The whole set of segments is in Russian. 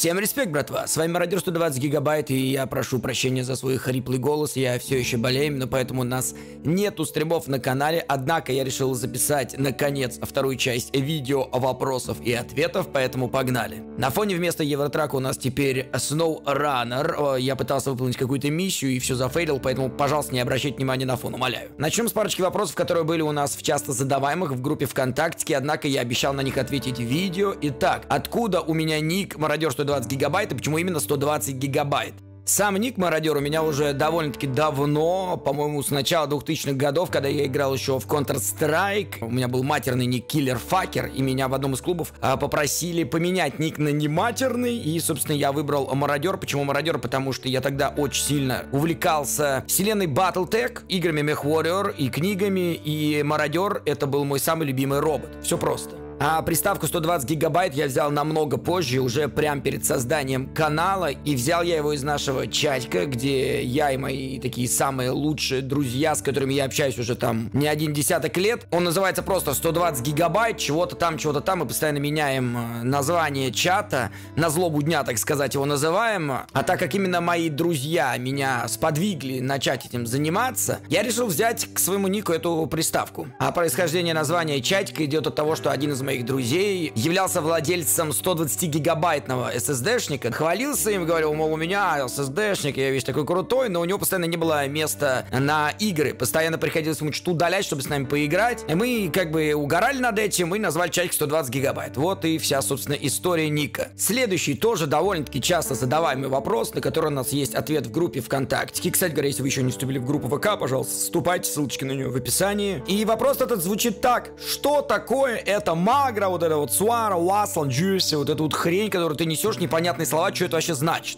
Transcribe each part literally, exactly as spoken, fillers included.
Всем респект, братва, с вами Мародер сто двадцать гигабайт, и я прошу прощения за свой хриплый голос, я все еще болею, именно поэтому у нас нету стримов на канале, однако я решил записать, наконец, вторую часть видео вопросов и ответов, поэтому погнали. На фоне вместо Евротрака у нас теперь SnowRunner, я пытался выполнить какую-то миссию и все зафейлил, поэтому, пожалуйста, не обращайте внимания на фон, умоляю. Начнем с парочки вопросов, которые были у нас в часто задаваемых в группе ВКонтакте, однако я обещал на них ответить в видео. Итак, откуда у меня ник Мародер сто двадцать гигабайт и почему именно сто двадцать гигабайт? Сам ник Мародер у меня уже довольно-таки давно, по-моему, с начала двухтысячных годов, когда я играл еще в Counter-Strike. У меня был матерный ник Killer Fucker, и меня в одном из клубов а, попросили поменять ник на нематерный, и, собственно, я выбрал Мародер. Почему Мародер? Потому что я тогда очень сильно увлекался вселенной Battletech, играми MechWarrior и книгами, и Мародер — это был мой самый любимый робот. Все просто. А приставку сто двадцать гигабайт я взял намного позже, уже прямо перед созданием канала, и взял я его из нашего чатика, где я и мои такие самые лучшие друзья, с которыми я общаюсь уже там не один десяток лет. Он называется просто сто двадцать гигабайт, чего-то там, чего-то там, мы постоянно меняем название чата, на злобу дня, так сказать, его называем. А так как именно мои друзья меня сподвигли начать этим заниматься, я решил взять к своему нику эту приставку. А происхождение названия чатика идет от того, что один из моих моих друзей являлся владельцем сто двадцать гигабайтного эс эс ди-шника, хвалился им, говорил, мол, у меня эс эс ди-шник, я весь такой крутой, но у него постоянно не было места на игры, постоянно приходилось ему что-то удалять, чтобы с нами поиграть, и мы как бы угорали над этим и назвали чатик сто двадцать гигабайт. Вот и вся, собственно, история ника. Следующий тоже довольно-таки часто задаваемый вопрос, на который у нас есть ответ в группе ВКонтакте. Кстати говоря, если вы еще не вступили в группу ВК, пожалуйста, вступайте, ссылочки на нее в описании. И вопрос этот звучит так: что такое это Магра, вот это вот Суара, Уасл, Джуси, вот эту вот хрень, которую ты несешь, непонятные слова, что это вообще значит?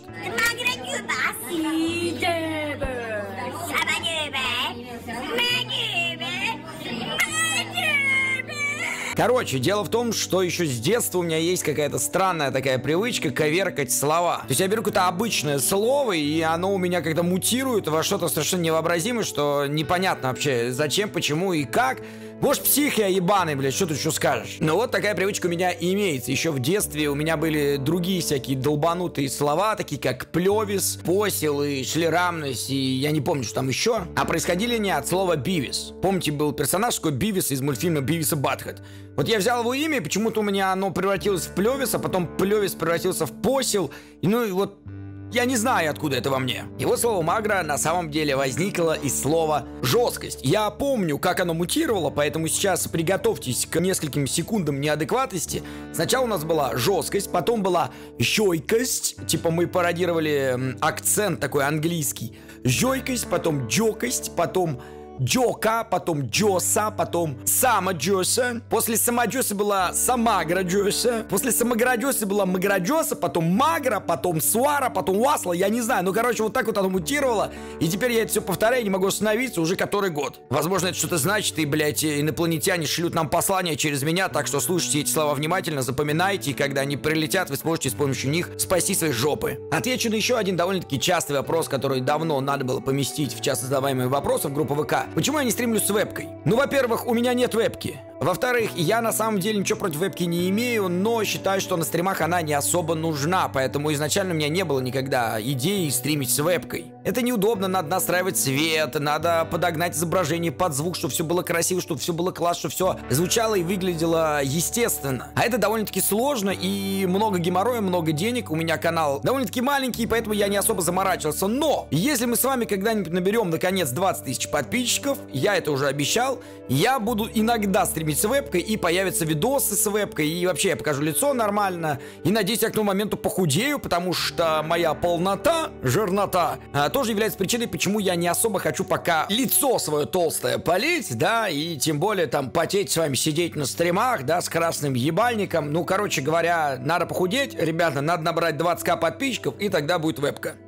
Короче, дело в том, что еще с детства у меня есть какая-то странная такая привычка коверкать слова. То есть я беру какое-то обычное слово, и оно у меня как-то мутирует во что-то совершенно невообразимое, что непонятно вообще зачем, почему и как. Может, псих я ебаный, блядь, что ты еще скажешь? Но вот такая привычка у меня имеется. Еще в детстве у меня были другие всякие долбанутые слова, такие как плевис, посел и шлерамность, и я не помню, что там еще. А происходили они от слова Бивис. Помните, был персонаж такой Бивис из мультфильма Бивис и Батхед. Вот я взял его имя, и почему-то у меня оно превратилось в плевис, а потом плевис превратился в посел. И ну и вот... Я не знаю, откуда это во мне. Его слово Магра на самом деле возникло из слова жесткость. Я помню, как оно мутировало, поэтому сейчас приготовьтесь к нескольким секундам неадекватности. Сначала у нас была жесткость, потом была жойкость. Типа мы пародировали акцент такой английский. Жойкость, потом джокость, потом... Джока, потом Джоса, потом Самаджоса. После Самаджоса была Самаграджоса. После Самаграджоса была Маграджоса, потом Магра, потом Суара, потом Уасла. Я не знаю, ну короче, вот так вот оно мутировало. И теперь я это все повторяю, не могу остановиться уже который год. Возможно, это что-то значит, и, блядь, инопланетяне шлют нам послания через меня. Так что слушайте эти слова внимательно, запоминайте, и когда они прилетят, вы сможете с помощью них спасти свои жопы. Отвечу на еще один довольно-таки частый вопрос, который давно надо было поместить в часто задаваемые вопросы в группу ВК. Почему я не стримлю с вебкой? Ну, во-первых, у меня нет вебки. Во-вторых, я на самом деле ничего против вебки не имею, но считаю, что на стримах она не особо нужна, поэтому изначально у меня не было никогда идеи стримить с вебкой. Это неудобно, надо настраивать свет, надо подогнать изображение под звук, чтобы все было красиво, чтобы все было классно, чтобы все звучало и выглядело естественно. А это довольно-таки сложно и много геморроя, много денег. У меня канал довольно-таки маленький, поэтому я не особо заморачивался. Но если мы с вами когда-нибудь наберем наконец двадцать тысяч подписчиков, я это уже обещал, я буду иногда стримить с вебкой, и появятся видосы с вебкой, и вообще я покажу лицо нормально, и надеюсь, я к тому моменту похудею, потому что моя полнота, жирнота, а, тоже является причиной, почему я не особо хочу пока лицо свое толстое полить, да, и тем более там потеть с вами, сидеть на стримах, да, с красным ебальником. Ну, короче говоря, надо похудеть, ребята, надо набрать двадцать тысяч подписчиков, и тогда будет вебка.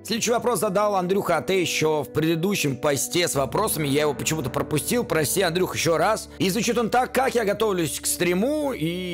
Следующий вопрос задал Андрюха АТ еще в предыдущем посте с вопросами. Я его почему-то пропустил. Прости, Андрюх, еще раз. И звучит он так: как я готовлюсь к стриму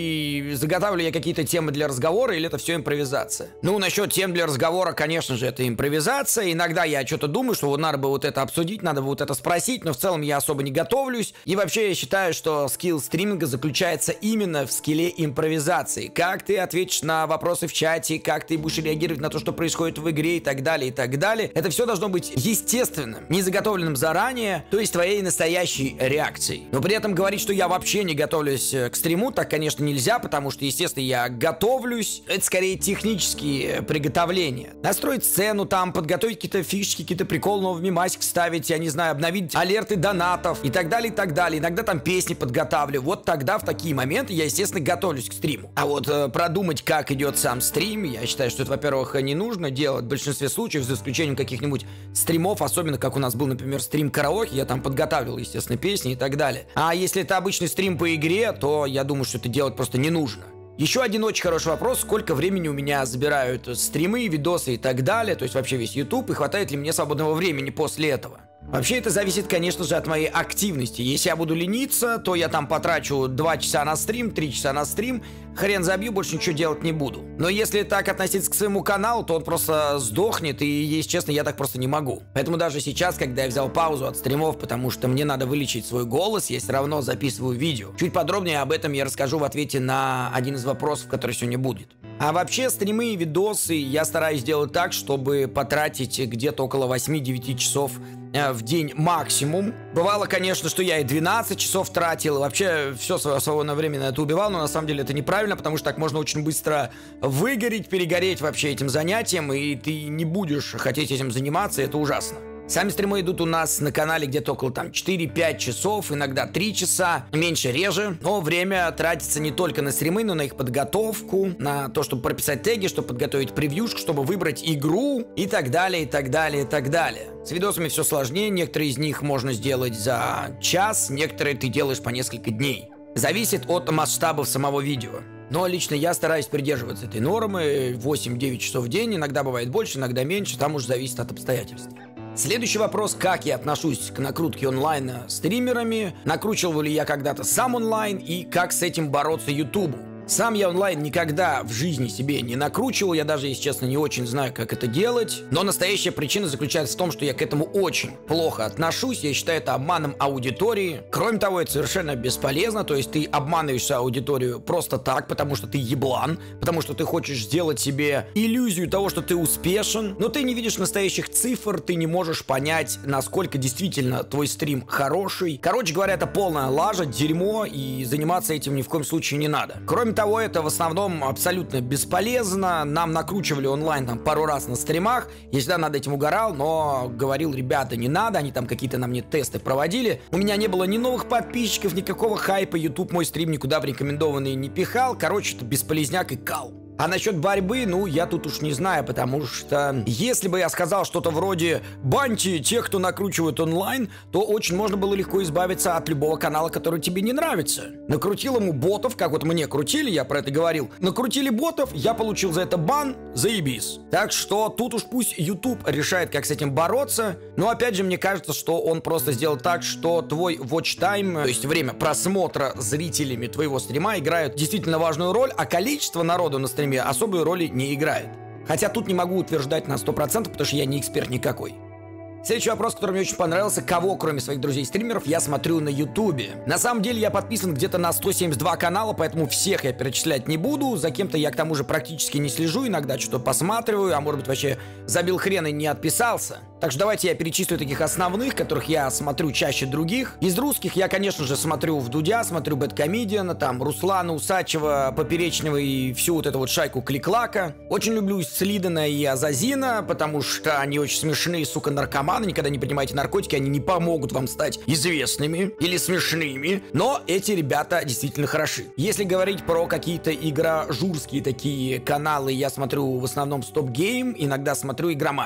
и заготавливаю я какие-то темы для разговора, или это все импровизация? Ну, насчет тем для разговора, конечно же, это импровизация. Иногда я что-то думаю, что вот надо бы вот это обсудить, надо бы вот это спросить, но в целом я особо не готовлюсь. И вообще я считаю, что скилл стриминга заключается именно в скилле импровизации. Как ты ответишь на вопросы в чате, как ты будешь реагировать на то, что происходит в игре и так далее, и так далее. Это все должно быть естественным, не заготовленным заранее, то есть твоей настоящей реакцией. Но при этом говорить, что я вообще не готовлюсь к стриму, так, конечно, нельзя, потому что, естественно, я готовлюсь. Это скорее технические приготовления. Настроить сцену там, подготовить какие-то фишки, какие-то приколы, новый мемасик вставить, я не знаю, обновить алерты донатов и так далее, и так далее. Иногда там песни подготавливаю. Вот тогда, в такие моменты, я, естественно, готовлюсь к стриму. А вот э, продумать, как идет сам стрим, я считаю, что это, во-первых, не нужно делать в большинстве случаев, за исключением каких-нибудь стримов, особенно как у нас был, например, стрим караоке, я там подготавливал, естественно, песни и так далее. А если это обычный стрим по игре, то я думаю, что это делать просто не нужно. Еще один очень хороший вопрос: сколько времени у меня забирают стримы, видосы и так далее, то есть вообще весь YouTube, и хватает ли мне свободного времени после этого? Вообще это зависит, конечно же, от моей активности. Если я буду лениться, то я там потрачу два часа на стрим, три часа на стрим, хрен забью, больше ничего делать не буду. Но если так относиться к своему каналу, то он просто сдохнет, и, если честно, я так просто не могу. Поэтому даже сейчас, когда я взял паузу от стримов, потому что мне надо вылечить свой голос, я все равно записываю видео. Чуть подробнее об этом я расскажу в ответе на один из вопросов, который сегодня будет. А вообще, стримы и видосы я стараюсь делать так, чтобы потратить где-то около восьми-девяти часов в день максимум. Бывало, конечно, что я и двенадцать часов тратил, и вообще все свое свободное время на это убивал, но на самом деле это неправильно, потому что так можно очень быстро выгореть, перегореть вообще этим занятием, и ты не будешь хотеть этим заниматься, и это ужасно. Сами стримы идут у нас на канале где-то около там четыре-пять часов, иногда три часа, меньше реже. Но время тратится не только на стримы, но на их подготовку, на то, чтобы прописать теги, чтобы подготовить превьюшку, чтобы выбрать игру и так далее, и так далее, и так далее. С видосами все сложнее, некоторые из них можно сделать за час, некоторые ты делаешь по несколько дней. Зависит от масштабов самого видео. Но лично я стараюсь придерживаться этой нормы: восемь-девять часов в день, иногда бывает больше, иногда меньше, там уже зависит от обстоятельств. Следующий вопрос: как я отношусь к накрутке онлайна стримерами, накручивал ли я когда-то сам онлайн и как с этим бороться ютубу. Сам я онлайн никогда в жизни себе не накручивал, я даже, если честно, не очень знаю, как это делать. Но настоящая причина заключается в том, что я к этому очень плохо отношусь, я считаю это обманом аудитории. Кроме того, это совершенно бесполезно, то есть ты обманываешь аудиторию просто так, потому что ты еблан, потому что ты хочешь сделать себе иллюзию того, что ты успешен, но ты не видишь настоящих цифр, ты не можешь понять, насколько действительно твой стрим хороший. Короче говоря, это полная лажа, дерьмо, и заниматься этим ни в коем случае не надо. Кроме того, это в основном абсолютно бесполезно. Нам накручивали онлайн там пару раз на стримах. Я всегда над этим угорал, но говорил: ребята, не надо. Они там какие-то на мне тесты проводили. У меня не было ни новых подписчиков, никакого хайпа. YouTube мой стрим никуда в рекомендованные не пихал. Короче, это бесполезняк и кал. А насчет борьбы, ну, я тут уж не знаю, потому что если бы я сказал что-то вроде «баньте тех, кто накручивает онлайн», то очень можно было легко избавиться от любого канала, который тебе не нравится. Накрутил ему ботов, как вот мне крутили, я про это говорил. Накрутили ботов, я получил за это бан, заебись. Так что тут уж пусть YouTube решает, как с этим бороться. Но опять же, мне кажется, что он просто сделал так, что твой watch time, то есть время просмотра зрителями твоего стрима, играет действительно важную роль, а количество народу на стриме особой роли не играет. Хотя тут не могу утверждать на сто процентов, потому что я не эксперт никакой. Следующий вопрос, который мне очень понравился: кого, кроме своих друзей-стримеров, я смотрю на ютубе. На самом деле я подписан где-то на сто семьдесят два канала, поэтому всех я перечислять не буду. За кем-то я к тому же практически не слежу, иногда что-то посматриваю, а может быть вообще забил хрен и не отписался. Так что давайте я перечислю таких основных, которых я смотрю чаще других. Из русских я, конечно же, смотрю Вдудя, смотрю Бэдкомедиана, там Руслана Усачева, Поперечного и всю вот эту вот шайку Кликлака. Очень люблю Слидана и Азазина, потому что они очень смешные, сука, наркоманы. Никогда не принимайте наркотики, они не помогут вам стать известными или смешными. Но эти ребята действительно хороши. Если говорить про какие-то игрожурские такие каналы, я смотрю в основном Стоп Гейм, иногда смотрю Игроманию.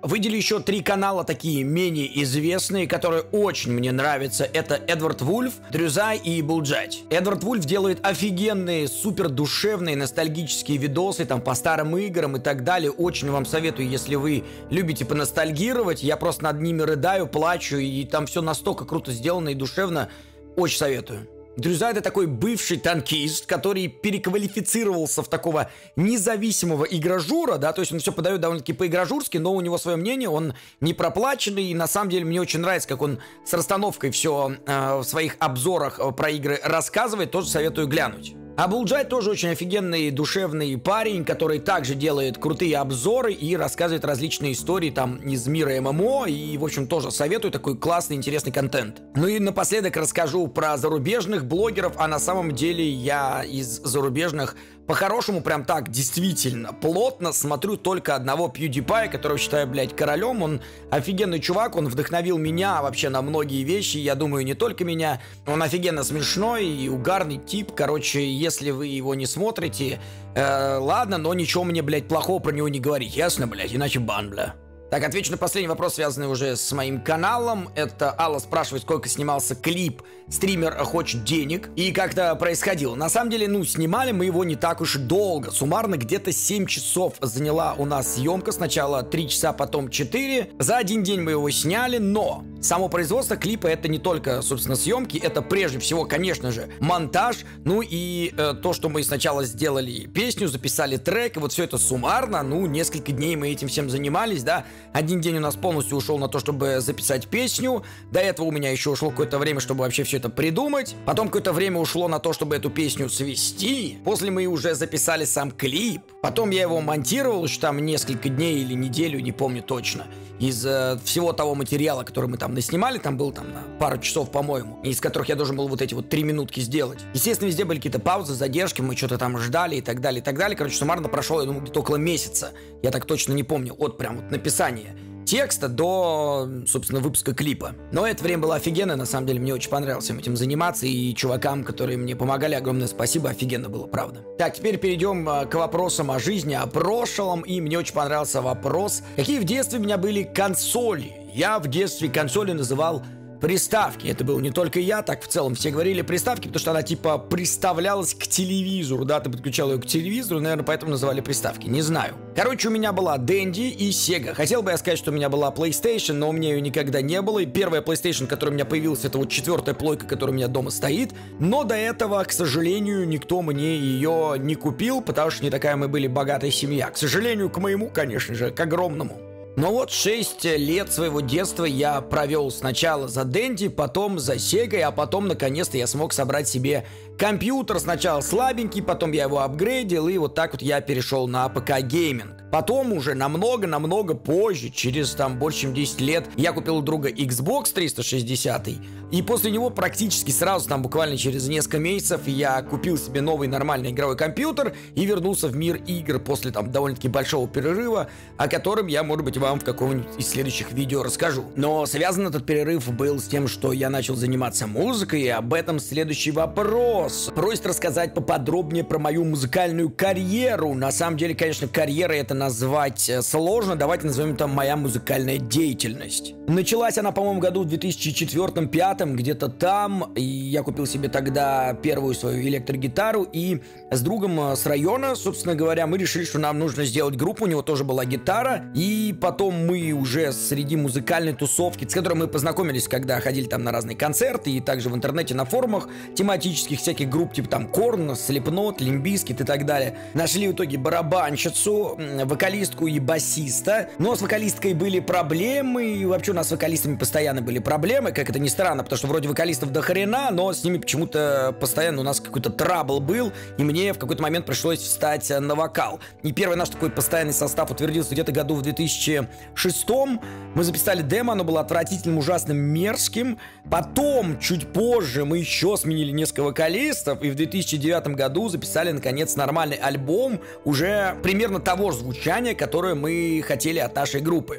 Выделю еще три канала такие менее известные, которые очень мне нравятся. Это Эдвард Вульф, Дрюзай и Булджать. Эдвард Вульф делает офигенные, супер душевные, ностальгические видосы там по старым играм и так далее. Очень вам советую, если вы любите поностальгировать. Я просто над ними рыдаю, плачу, и там все настолько круто сделано и душевно. Очень советую. Дрюзай — это такой бывший танкист, который переквалифицировался в такого независимого игражура, да, то есть он все подает довольно-таки по-игражурски, но у него свое мнение, он не проплаченный, и на самом деле мне очень нравится, как он с расстановкой все э, в своих обзорах про игры рассказывает, тоже советую глянуть. А Булджай тоже очень офигенный, душевный парень, который также делает крутые обзоры и рассказывает различные истории там из мира ММО, и, в общем, тоже советую, такой классный, интересный контент. Ну и напоследок расскажу про зарубежных блогеров, а на самом деле я из зарубежных по-хорошему прям так действительно плотно смотрю только одного PewDiePie, которого считаю, блядь, королем. Он офигенный чувак, он вдохновил меня вообще на многие вещи, я думаю, не только меня. Он офигенно смешной и угарный тип, короче, если вы его не смотрите, э, ладно, но ничего мне, блядь, плохого про него не говорить, ясно, блядь, иначе бан, бля. Так, отвечу на последний вопрос, связанный уже с моим каналом. Это Алла спрашивает, сколько снимался клип «Стример хочет денег» и как это происходило. На самом деле, ну, снимали мы его не так уж и долго. Суммарно где-то семь часов заняла у нас съемка. Сначала три часа, потом четыре. За один день мы его сняли, но само производство клипа — это не только, собственно, съемки, это прежде всего, конечно же, монтаж. Ну и э, то, что мы сначала сделали песню, записали трек, и вот все это суммарно, ну, несколько дней мы этим всем занимались, да. Один день у нас полностью ушел на то, чтобы записать песню. До этого у меня еще ушло какое-то время, чтобы вообще все это придумать. Потом какое-то время ушло на то, чтобы эту песню свести. После мы уже записали сам клип. Потом я его монтировал еще там несколько дней или неделю, не помню точно. Из э, всего того материала, который мы там наснимали, там был там на пару часов, по-моему, из которых я должен был вот эти вот три минутки сделать. Естественно, везде были какие-то паузы, задержки, мы что-то там ждали и так далее, и так далее. Короче, суммарно прошло, я думаю, где-то около месяца. Я так точно не помню, от прям вот написания текста до, собственно, выпуска клипа. Но это время было офигенно, на самом деле, мне очень понравилось всем этим заниматься, и чувакам, которые мне помогали, огромное спасибо, офигенно было, правда. Так, теперь перейдем к вопросам о жизни, о прошлом, и мне очень понравился вопрос, какие в детстве у меня были консоли. Я в детстве консоли называл приставки. Это был не только я, так в целом все говорили приставки, потому что она типа приставлялась к телевизору, да, ты подключал ее к телевизору, наверное, поэтому называли приставки, не знаю. Короче, у меня была Dendy и Sega. Хотел бы я сказать, что у меня была PlayStation, но у меня ее никогда не было, и первая PlayStation, которая у меня появилась, это вот четвертая плойка, которая у меня дома стоит, но до этого, к сожалению, никто мне ее не купил, потому что не такая мы были богатая семья. К сожалению, к моему, конечно же, к огромному. Но вот шесть лет своего детства я провел сначала за Dendy, потом за Sega, а потом наконец-то я смог собрать себе компьютер. Сначала слабенький, потом я его апгрейдил, и вот так вот я перешел на ПК-гейминг. Потом уже намного-намного позже, через там больше чем десять лет, я купил у друга Xbox триста шестьдесят, и после него практически сразу, там буквально через несколько месяцев, я купил себе новый нормальный игровой компьютер и вернулся в мир игр после там довольно-таки большого перерыва, о котором я, может быть, вам в каком-нибудь из следующих видео расскажу. Но связан этот перерыв был с тем, что я начал заниматься музыкой, и об этом следующий вопрос. Просит рассказать поподробнее про мою музыкальную карьеру. На самом деле, конечно, карьера это назвать сложно, давайте назовем это моя музыкальная деятельность. Началась она, по-моему, году в две тысячи четвёртом-пятом, где-то там, и я купил себе тогда первую свою электрогитару, и с другом с района, собственно говоря, мы решили, что нам нужно сделать группу, у него тоже была гитара, и потом мы уже среди музыкальной тусовки, с которой мы познакомились, когда ходили там на разные концерты, и также в интернете на форумах тематических всяких групп, типа там Корн, Slipknot, Limp Bizkit и так далее, нашли в итоге барабанщицу, вокалистку и басиста, но с вокалисткой были проблемы, и вообще у нас с вокалистами постоянно были проблемы, как это ни странно, потому что вроде вокалистов до хрена, но с ними почему-то постоянно у нас какой-то трабл был, и мне в какой-то момент пришлось встать на вокал. И первый наш такой постоянный состав утвердился где-то году в две тысячи шестом, мы записали демо, оно было отвратительным, ужасным, мерзким, потом, чуть позже, мы еще сменили несколько вокалистов, и в две тысячи девятом году записали, наконец, нормальный альбом, уже примерно того же звучания, которое мы хотели от нашей группы.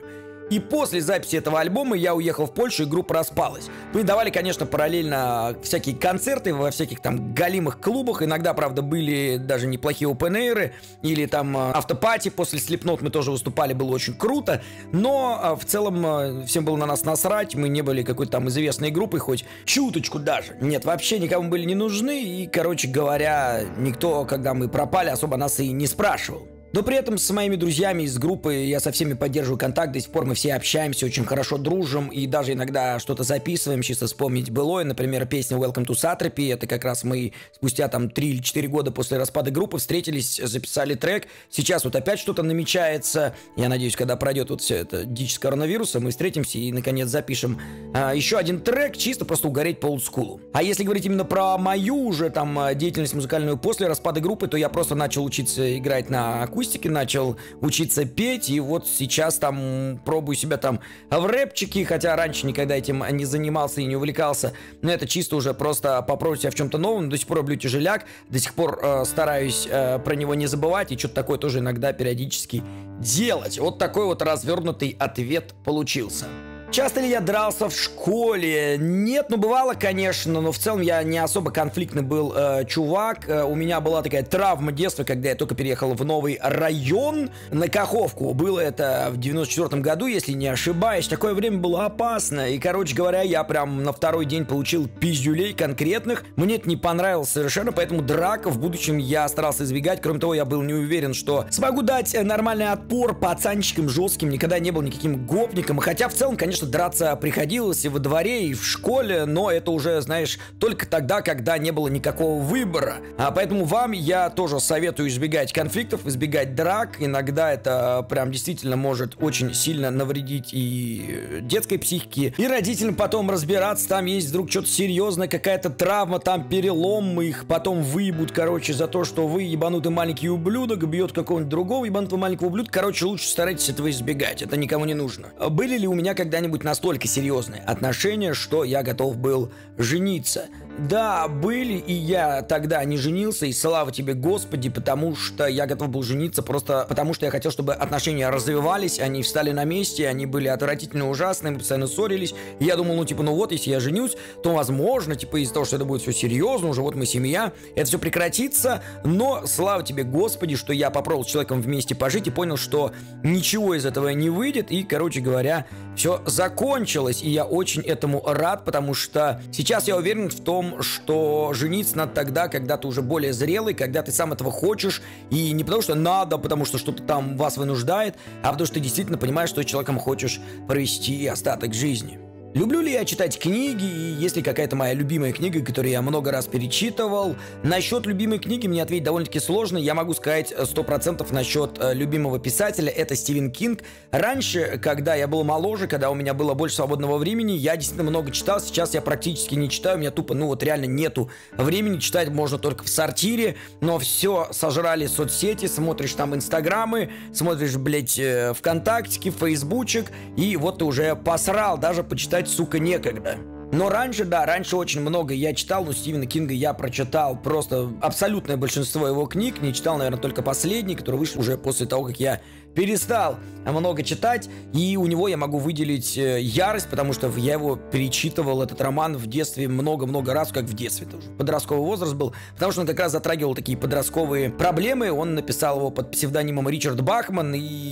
И после записи этого альбома я уехал в Польшу, и группа распалась. Мы давали, конечно, параллельно всякие концерты во всяких там галимых клубах. Иногда, правда, были даже неплохие опен-эйры. Или там автопати после Slipknot мы тоже выступали, было очень круто. Но в целом всем было на нас насрать. Мы не были какой-то там известной группой, хоть чуточку даже. Нет, вообще никому были не нужны. И, короче говоря, никто, когда мы пропали, особо нас и не спрашивал. Но при этом с моими друзьями из группы я со всеми поддерживаю контакт, до сих пор мы все общаемся, очень хорошо дружим, и даже иногда что-то записываем, чисто вспомнить былое. Например, песня Welcome to Satrapy, это как раз мы спустя там три или четыре года после распада группы встретились, записали трек. Сейчас вот опять что-то намечается, я надеюсь, когда пройдет вот все это дичь с коронавируса, мы встретимся и наконец запишем а, еще один трек, чисто просто угореть по олдскулу. А если говорить именно про мою уже там деятельность музыкальную после распада группы, то я просто начал учиться играть на акустике, начал учиться петь, и вот сейчас там пробую себя там в рэпчике, хотя раньше никогда этим не занимался и не увлекался, но это чисто уже просто попробовать себя в чем-то новом. До сих пор люблю тяжеляк, до сих пор э, стараюсь э, про него не забывать и что-то такое тоже иногда периодически делать. Вот такой вот развернутый ответ получился. Часто ли я дрался в школе? Нет, ну бывало, конечно, но в целом я не особо конфликтный был э, чувак. Э, у меня была такая травма детства, когда я только переехал в новый район на Каховку. Было это в девяносто четвёртом году, если не ошибаюсь. Такое время было опасно. И, короче говоря, я прям на второй день получил пиздюлей конкретных. Мне это не понравилось совершенно, поэтому драк в будущем я старался избегать. Кроме того, я был не уверен, что смогу дать нормальный отпор пацанчикам жестким. Никогда не был никаким гопником. Хотя в целом, конечно, драться приходилось и во дворе, и в школе, но это уже, знаешь, только тогда, когда не было никакого выбора. А поэтому вам я тоже советую избегать конфликтов, избегать драк. Иногда это прям действительно может очень сильно навредить и детской психике, и родителям потом разбираться, там есть вдруг что-то серьезное, какая-то травма, там перелом, их потом выебут, короче, за то, что вы ебанутый маленький ублюдок, бьет какого-нибудь другого ебанутого маленького ублюдка. Короче, лучше старайтесь этого избегать, это никому не нужно. Были ли у меня когда-нибудь настолько серьезные отношения, что я готов был жениться? Да, были, и я тогда не женился, и слава тебе, Господи, потому что я готов был жениться просто потому, что я хотел, чтобы отношения развивались, они встали на месте, они были отвратительно ужасные, мы постоянно ссорились, и я думал, ну, типа, ну вот, если я женюсь, то, возможно, типа, из-за того, что это будет все серьезно, уже вот мы семья, это все прекратится, но слава тебе, Господи, что я попробовал с человеком вместе пожить и понял, что ничего из этого не выйдет, и, короче говоря, все закончилось, и я очень этому рад, потому что сейчас я уверен в том, что жениться надо тогда, когда ты уже более зрелый, когда ты сам этого хочешь, и не потому что надо, потому что что-то там вас вынуждает, а потому что ты действительно понимаешь, что с человеком хочешь провести остаток жизни. Люблю ли я читать книги, и есть ли какая-то моя любимая книга, которую я много раз перечитывал? Насчет любимой книги мне ответить довольно-таки сложно. Я могу сказать сто процентов насчет э, любимого писателя. Это Стивен Кинг. Раньше, когда я был моложе, когда у меня было больше свободного времени, я действительно много читал. Сейчас я практически не читаю. У меня тупо, ну вот реально нету времени. Читать можно только в сортире. Но все сожрали соцсети. Смотришь там инстаграмы, смотришь, блять, э, вконтактики, фейсбучек. И вот ты уже посрал. Даже почитать, сука, некогда. Но раньше, да, раньше очень много я читал, но Стивена Кинга я прочитал просто абсолютное большинство его книг, не читал, наверное, только последний, который вышел уже после того, как я перестал много читать, и у него я могу выделить э, «Ярость», потому что я его перечитывал, этот роман, в детстве много-много раз, как в детстве, это уже подростковый возраст был, потому что он как раз затрагивал такие подростковые проблемы, он написал его под псевдонимом Ричард Бахман,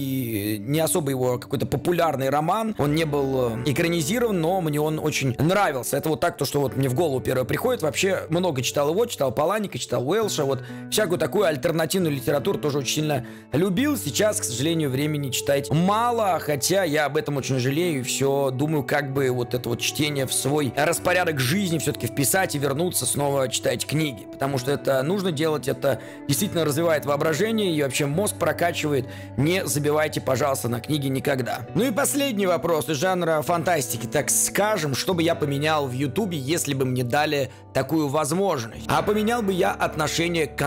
и не особо его какой-то популярный роман, он не был экранизирован, но мне он очень нравился, это вот так, то, что вот мне в голову первое приходит, вообще много читал его, читал Паланика, читал Уэлша, вот всякую такую альтернативную литературу тоже очень сильно любил, сейчас, к сожалению, времени читать мало, хотя я об этом очень жалею и все думаю, как бы вот это вот чтение в свой распорядок жизни все-таки вписать и вернуться снова читать книги, потому что это нужно делать, это действительно развивает воображение и вообще мозг прокачивает, не забивайте, пожалуйста, на книги никогда. Ну и последний вопрос из жанра фантастики, так скажем, что бы я поменял в Ютубе, если бы мне дали такую возможность? А поменял бы я отношение к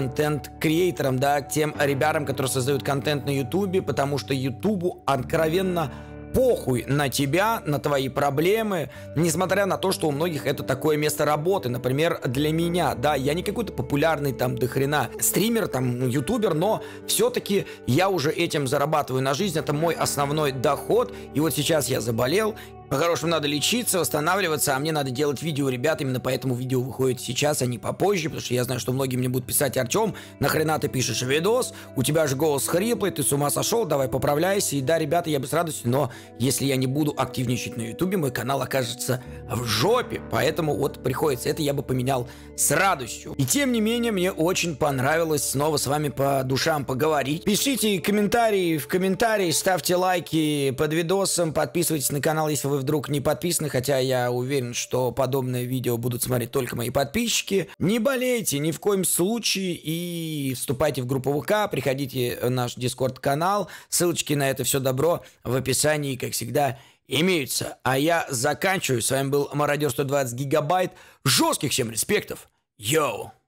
контент-креаторам, да, к тем ребятам, которые создают контент на Ютубе, потому что Ютубу откровенно похуй на тебя, на твои проблемы, несмотря на то, что у многих это такое место работы. Например, для меня, да, я не какой-то популярный там до хрена стример, там, ютубер, но все-таки я уже этим зарабатываю на жизнь, это мой основной доход, и вот сейчас я заболел. По-хорошему надо лечиться, восстанавливаться, а мне надо делать видео, ребят, именно поэтому видео выходит сейчас, а не попозже, потому что я знаю, что многие мне будут писать: Артем, нахрена ты пишешь видос, у тебя же голос хриплый, ты с ума сошел, давай поправляйся. И да, ребята, я бы с радостью, но если я не буду активничать на ютубе, мой канал окажется в жопе, поэтому вот приходится, это я бы поменял с радостью. И тем не менее, мне очень понравилось снова с вами по душам поговорить. Пишите комментарии в комментарии, ставьте лайки под видосом, подписывайтесь на канал, если вы вдруг не подписаны, хотя я уверен, что подобное видео будут смотреть только мои подписчики. Не болейте ни в коем случае и вступайте в группу ВК, приходите в наш Дискорд-канал, ссылочки на это все добро в описании, как всегда, имеются. А я заканчиваю. С вами был Мародер сто двадцать гигабайт. Жестких всем респектов. Йоу!